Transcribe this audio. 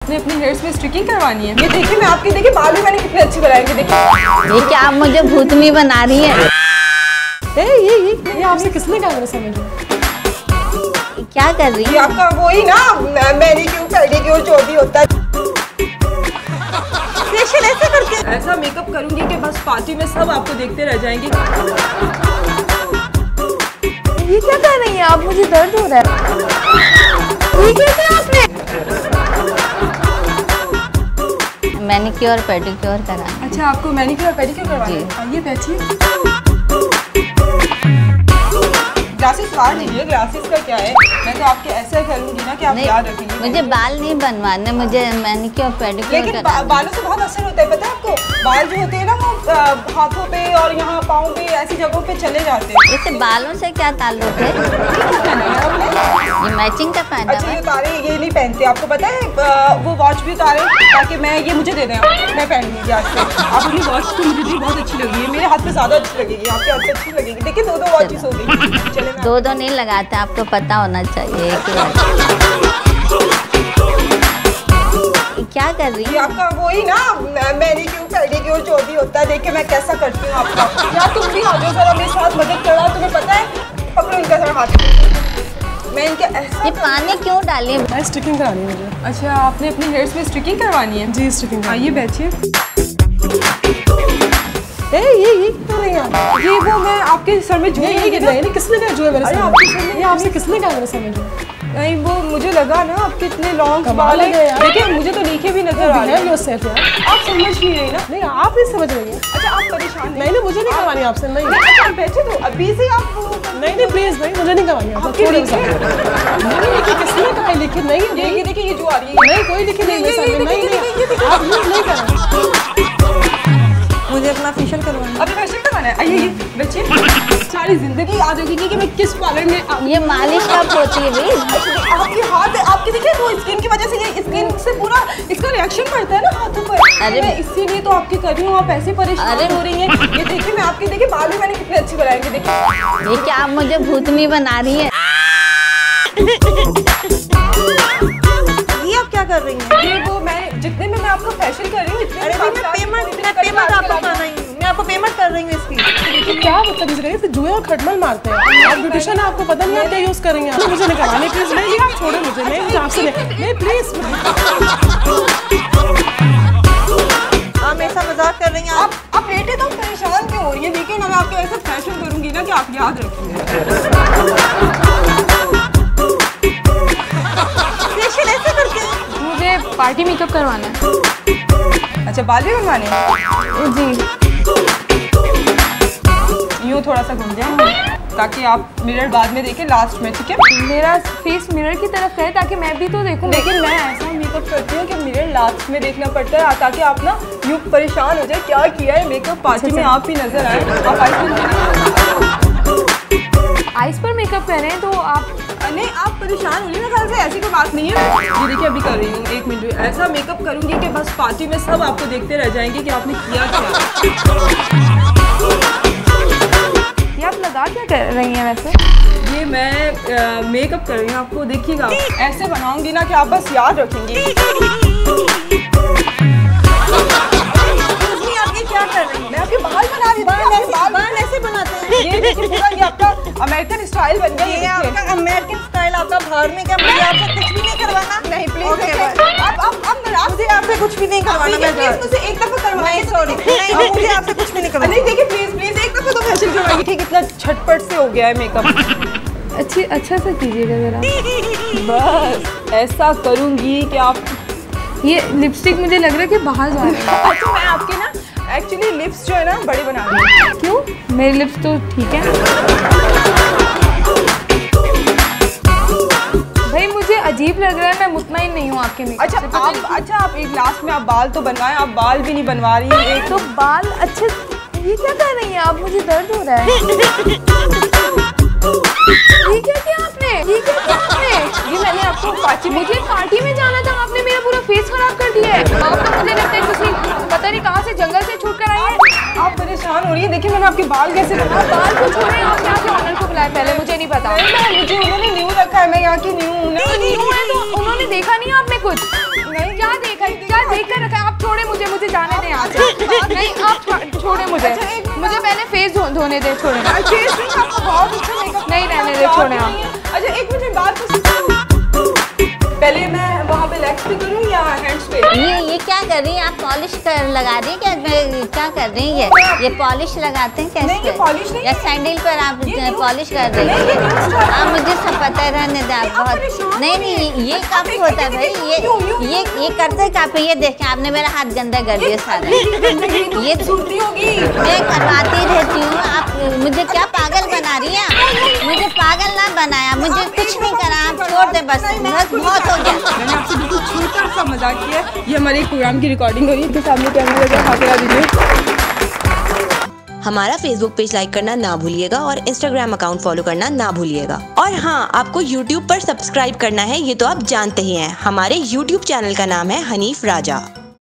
आपने अपने हेयर्स में स्ट्रिकिंग करवानी है। ये देखिए मैं आपके देखिए बाल भी मैंने कितने अच्छे बनाएंगे। देखिए ये क्या आप मुझे भूतनी बना रही है? ये आपसे किसने कहा? मेरे समझ में क्या कर रही है? आपका वही ना मैनीक्योर पेडिक्योर जो भी होता है। फेशियल ऐसे करके ऐसा मेकअप करूंगी कि बस पार्टी में सब आपको देखते रह जाएंगे। ये क्या कर रही है आप? मुझे दर्द हो रहा है। ये क्या किया आपने? मैनिक्योर पेडिक्योर कराना। अच्छा आपको मैनीक्योर पेडिक्योर करवाना है? आइए बैठिए। ग्लासेस काट लीजिए। ग्लासेस का क्या है, मैं तो आपके ऐसा करूंगी ना कि आप याद रखेंगे। मुझे बाल नहीं बनवाने, मुझे मैनिक्योर पेडिक्योर लेकिन बालों से बहुत असर होता है, पता है आपको? बाल जो होते हैं ना वो हाथों पे और यहाँ पाँव पे ऐसी जगहों पे चले जाते हैं। इससे बालों से क्या ताल्लुक है? ये मैचिंग का पहना। अच्छा ये उतारे, ये नहीं पहनते, आपको पता है? वो वॉच भी उतारे ताकि मैं ये मुझे दे दें, मैं पहनूंगी आज से। आप अपनी वॉच तो मुझे बहुत अच्छी लगी है, मेरे हाथ पे ज़्यादा अच्छी लगेगी, आपके हाथ पे अच्छी लगेगी। देखिए दो वॉचेस हो गई। चले दो नहीं लगाते, आपको पता होना चाहिए क्या कर रही है? आपका वही ना मैनीक्योर पेडिक्योर जो भी होता है। देखिए मैं कैसा करती हूँ आपका। क्या तुम भी आ जाओ जरा मेरे साथ, मदद करो। तुम्हें पता है, पकड़ो इनका जरा हाथ। मैं इनके ऐसा ये पानी क्यों डाली? मैं स्टिकिंग करानी है मुझे। अच्छा आपने अपने हेयर्स में स्ट्रिकिंग करवानी है? जी स्टिकिंग। आइए बैठिए। ये कर रही हैं आप? ये वो मैं आपके सर में जुए नहीं किसने कहा जुए मेरे सर में? ये आपसे किसने कहा? मेरे समझ में नहीं, वो मुझे लगा ना आपके इतने लॉन्ग कमाल बाल है यार। देखिए मुझे तो नीचे भी नजर आ रहे हैं। आप समझ नहीं रही ना? नहीं आप नहीं समझ रही हैं। अच्छा आप परेशान नहीं मुझे नहीं करवानी आपसे। नहीं अच्छा बैठे तो अभी से आप नहीं प्लीज नहीं, मुझे नहीं करवानी आपसे। थोड़ा सा नहीं लिखी, किसने कहा लिखी? नहीं ये देखिए ये जो आ रही है, नहीं कोई लिखी नहीं मेरे सामने। नहीं आप यूज नहीं कर। मुझे अपना फेशियल करवाना। अभी फेशियल करवाना है? आइए बच्चे, सारी जिंदगी याद रखेगी कि मैं किस पार्लर में। ये मालिश कब होती है भाई? आपके हाथ आपकी देखिए तो स्किन की वजह से, ये स्किन से पूरा इसका रिएक्शन पड़ता है ना हाथों पर। अरे मैं इसीलिए तो आपकी कर रही हूँ, आप ऐसे परेशान हो रही हैं। ये देखिए मैं आपके देखिए बाल भी मैंने कितने अच्छे बनाएंगे। देखिए ये क्या आप मुझे भूतनी बना रही है? ये आप क्या कर रही हैं? ये वो मैं जितने में मैं आपको फेशियल कर रही हूँ इतने पेमेंट आपको करना ही, मैं आपको पेमेंट कर रही हूँ इसकी। क्या बदतमीज रहे, जुए और खटमल मारते हैं। आप ब्यूटिशियन है, आपको पता नहीं आप क्या यूज कर रही हैं। मुझे नहीं करवानी प्लीज। नहीं आप छोड़ो मुझे। नहीं आपसे नहीं प्लीज। आप ऐसा मजाक कर रही हैं। आप बेटे तो परेशान क्यों हो रही हैं? देखिए ना मैं आपको ऐसा फैशन करूंगी ना कि आप याद रखिए। फेशियल ऐसे करके मुझे पार्टी मेकअप करवाना है। अच्छा बाल भी बनवाने हैं? जी यूँ थोड़ा सा घूम जाए ताकि आप मिरर बाद में देखें लास्ट में, ठीक है? मेरा फेस मिरर की तरफ है ताकि मैं भी तो देखूं। लेकिन मैं ऐसा मेकअप करती हूँ कि मिरर लास्ट में देखना पड़ता है ताकि आप ना यूँ परेशान हो जाए क्या किया है मेकअप पार्टी में आप ही नजर आए। आप आइस पर मेकअप कर रहे हैं तो आप नहीं आप परेशान होंगे, मेरे ख्याल से ऐसी कोई बात नहीं है। ये देखिए अभी कर रही हूँ, एक मिनट। ऐसा मेकअप करूँगी कि बस पार्टी में सब आपको देखते रह जाएंगे कि आपने किया क्या। ये आप लगा क्या कर रही हैं वैसे? ये मैं मेकअप कर रही हूँ, आपको देखिएगा ऐसे बनाऊंगी ना कि आप बस याद रखेंगी। क्या कर रही हैं? मैं आपके बाल बना रही हूँ। बाल ऐसे बनाते हैं? ये देखिए पूरा ये आपका अमेरिकन स्टाइल बन गया। ये आपका अमेरिकन स्टाइल आपका बाहर में क्या? मुझे आपसे कुछ भी नहीं करवाना। नहीं प्लीज अब नाराज से आपसे कुछ भी नहीं करवाना। प्लीज मुझे एक दफा करवाइए। सॉरी नहीं मुझे आपसे कुछ भी नहीं करवाना। नहीं देखिए प्लीज एक दफा तो फेशियल करवाइए। ठीक इतना झटपट से हो गया है मेकअप। अच्छा सा कीजिएगा जरा। बस ऐसा करूंगी कि आप ये लिपस्टिक मुझे लग रहा है कि बाहर जा रही है। अच्छा मैं आपके ना एक्चुअली लिप्स जो है ना बड़े बना रही हूँ। क्यों? मेरे लिप्स तो ठीक है भाई। मुझे अजीब लग रहा है, मैं मुतमईन नहीं हूँ आपके मेकअप से। अच्छा आप एक लास्ट में आप बाल तो बनवाएं, आप बाल भी नहीं बनवा रही हैं। एक तो बाल अच्छे। ये क्या कर रही हैं आप? मुझे दर्द हो रहा है। ये क्या किया आपने? ये मैंने आपको मुझे पार्टी में जाना था, आपने मेरा पूरा फेस खराब कर दिया है। आप तो मुझे लगता है किसी पता नहीं कहाँ से जंगल से छूट कर आई है। आप परेशान हो रही है। देखिए मैंने आपके बाल कैसे बनाए। बाल को छोड़े, आप यहाँ के ऑनर को बुलाए पहले, मुझे नहीं पता। मुझे उन्होंने न्यू रखा है, मैं यहाँ की न्यू हूँ। न्यू है तो उन्होंने देखा नहीं आप में कुछ? नहीं क्या लेकर रखा है। आप छोड़े मुझे, मुझे जाने दें यहाँ से। नहीं आप छोड़े मुझे, मुझे पहले फेस धोने दे। छोड़े नहीं रहने दे, छोड़े आप। अच्छा एक मिनट बात तो पहले मैं वहाँ पे लेग्स पे करूँ या हैंड्स पे? ये क्या कर रही है आप? पॉलिश कर लगा रही है क्या कर रही है? ये पॉलिश लगाते हैं नहीं, ये पॉलिश नहीं या सैंडल पर आप पॉलिश कर रही है? हाँ मुझे सब पता है, रहने दे आप। बहुत नहीं ये काफी होता है भाई, ये करते काफी। ये देखें आपने मेरा हाथ गंदा कर दिया सारा। ये मैं करवाती रहती हूँ, आप मुझे क्या पागल बना रही है? मुझे पागल ना बनाया, मुझे कुछ नहीं करा, आप छोड़ दे बस बहुत हो गया। मैंने आपसे बिल्कुल छोटा सा मजाक किया। ये हमारे एक प्रोग्राम की रिकॉर्डिंग हो रही है, तो सामने कैमरे लगा हाथ लगा दीजिए। हमारा फेसबुक पेज लाइक करना ना भूलिएगा और इंस्टाग्राम अकाउंट फॉलो करना ना भूलिएगा। और हाँ, आपको यूट्यूब पर सब्सक्राइब करना है, ये तो आप जानते ही हैं। हमारे यूट्यूब चैनल का नाम है हनीफ राजा।